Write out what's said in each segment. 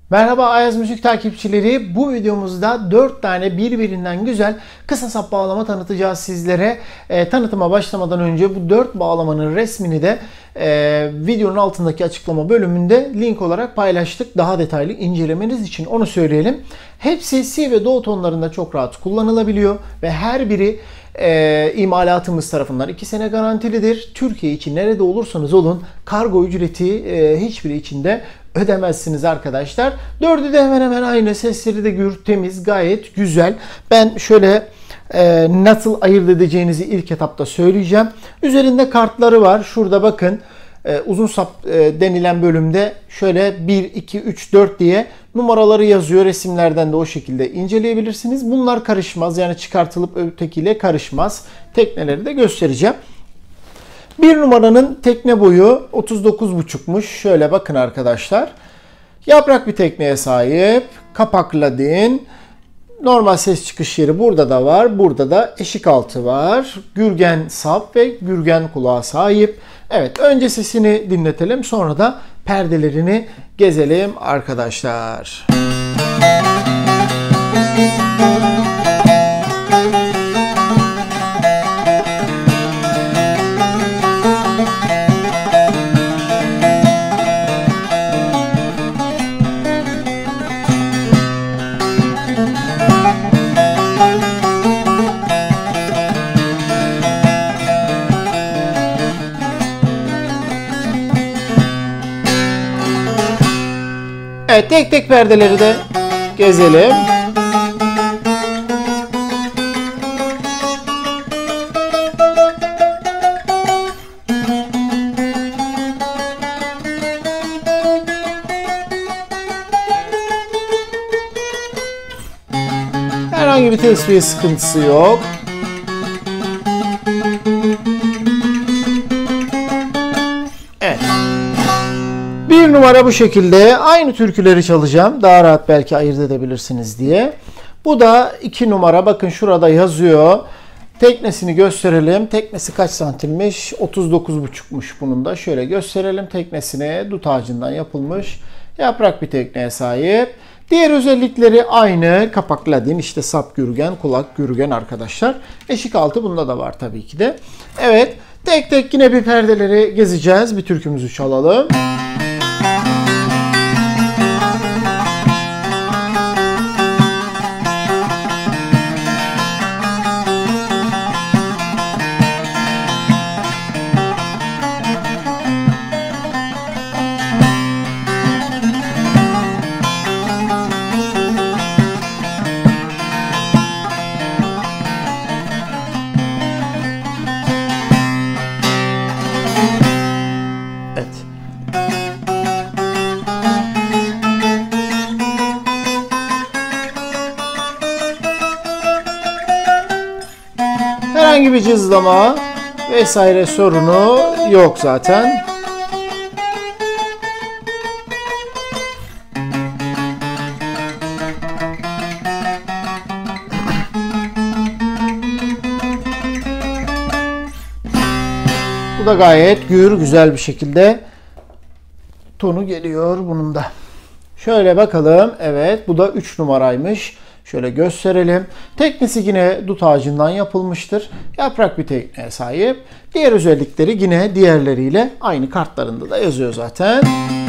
Merhaba Ayaz Müzik takipçileri. Bu videomuzda 4 tane birbirinden güzel kısa sap bağlama tanıtacağız sizlere. Tanıtıma başlamadan önce bu 4 bağlamanın resmini de videonun altındaki açıklama bölümünde link olarak paylaştık. Daha detaylı incelemeniz için onu söyleyelim. Hepsi si ve do tonlarında çok rahat kullanılabiliyor ve her biri imalatımız tarafından 2 sene garantilidir. Türkiye için nerede olursanız olun kargo ücreti hiçbiri içinde ödemezsiniz arkadaşlar. Dördü de hemen hemen aynı. Sesleri de gür, temiz, gayet güzel. Ben şöyle nasıl ayırt edeceğinizi ilk etapta söyleyeceğim. Üzerinde kartları var. Şurada bakın. Uzun sap denilen bölümde şöyle 1, 2, 3, 4 diye numaraları yazıyor. Resimlerden de o şekilde inceleyebilirsiniz. Bunlar karışmaz. Yani çıkartılıp ötekiyle karışmaz. Tekneleri de göstereceğim. Bir numaranın tekne boyu 39,5'muş. Şöyle bakın arkadaşlar. Yaprak bir tekneye sahip. Kapak ladin. Normal ses çıkış yeri burada da var. Burada da eşik altı var. Gürgen sap ve gürgen kulağa sahip. Evet, önce sesini dinletelim. Sonra da perdelerini gezelim arkadaşlar. Evet, tek tek perdeleri de gezelim. Herhangi bir tesviye sıkıntısı yok. Evet. Bir numara bu şekilde. Aynı türküleri çalacağım. Daha rahat belki ayırt edebilirsiniz diye. Bu da 2 numara. Bakın şurada yazıyor. Teknesini gösterelim. Teknesi kaç santimmiş? 39,5'muş bunun da. Şöyle gösterelim. Teknesine dut ağacından yapılmış. Yaprak bir tekneye sahip. Diğer özellikleri aynı. Kapak ladin, işte sap gürgen, kulak gürgen arkadaşlar. Eşik altı bunda da var tabii ki de. Evet. Tek tek yine bir perdeleri gezeceğiz. Bir türkümüzü çalalım. Herhangi bir cızlama vesaire sorunu yok zaten. Bu da gayet güzel bir şekilde tonu geliyor bunun da. Şöyle bakalım. Evet, bu da 3 numaraymış. Şöyle gösterelim. Teknesi yine dut ağacından yapılmıştır. Yaprak bir tekneye sahip. Diğer özellikleri yine diğerleriyle aynı, kartlarında da yazıyor zaten.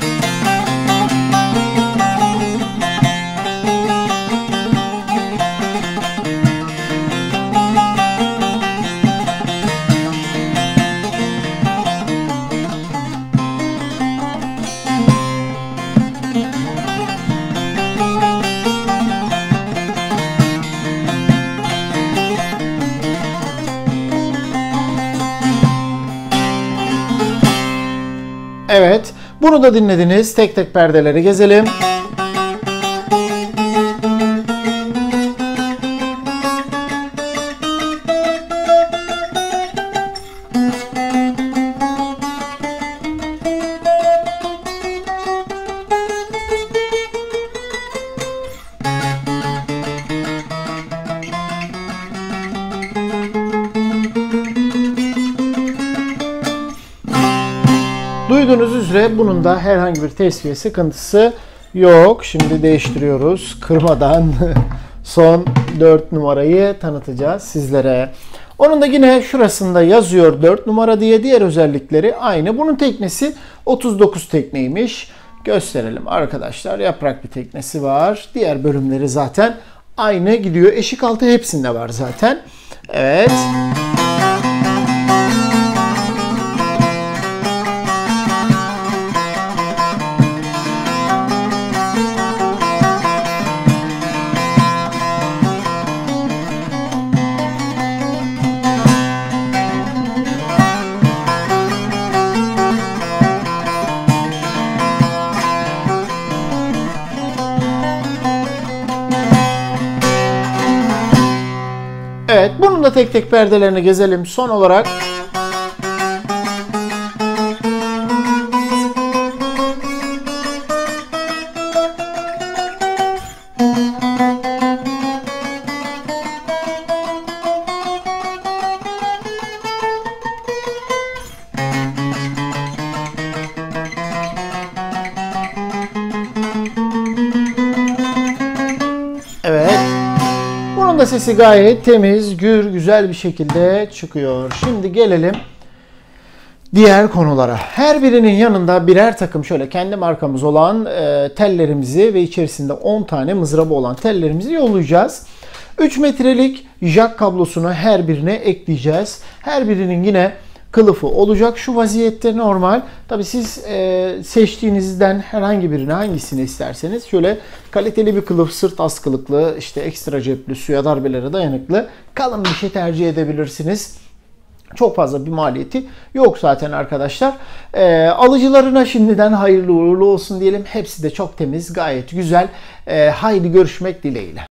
Evet, bunu da dinlediniz. Tek tek perdeleri gezelim. Duyduğunuz üzere bunun da herhangi bir tesviye sıkıntısı Yok. Şimdi değiştiriyoruz. Kırmadan son 4 numarayı tanıtacağız sizlere. Onun da yine şurasında yazıyor 4 numara diye, diğer özellikleri aynı. Bunun teknesi 39 tekneymiş. Gösterelim arkadaşlar. Yaprak bir teknesi var. Diğer bölümleri zaten aynı gidiyor. Eşik altı hepsinde var zaten. Evet. Evet, bunun da tek tek perdelerini gezelim. Son olarak evet. Bunun da sesi gayet temiz, güzel bir şekilde çıkıyor. Şimdi gelelim diğer konulara. Her birinin yanında birer takım şöyle kendi markamız olan tellerimizi ve içerisinde 10 tane mızrabı olan tellerimizi yollayacağız. 3 metrelik jack kablosunu her birine ekleyeceğiz. Her birinin yine kılıfı olacak. Şu vaziyette normal. Tabi siz seçtiğinizden herhangi birine, hangisini isterseniz şöyle kaliteli bir kılıf, sırt askılıklı, işte ekstra cepli, suya darbelere dayanıklı kalın bir şey tercih edebilirsiniz. Çok fazla bir maliyeti yok zaten arkadaşlar. Alıcılarına şimdiden hayırlı uğurlu olsun diyelim. Hepsi de çok temiz, gayet güzel. Haydi görüşmek dileğiyle.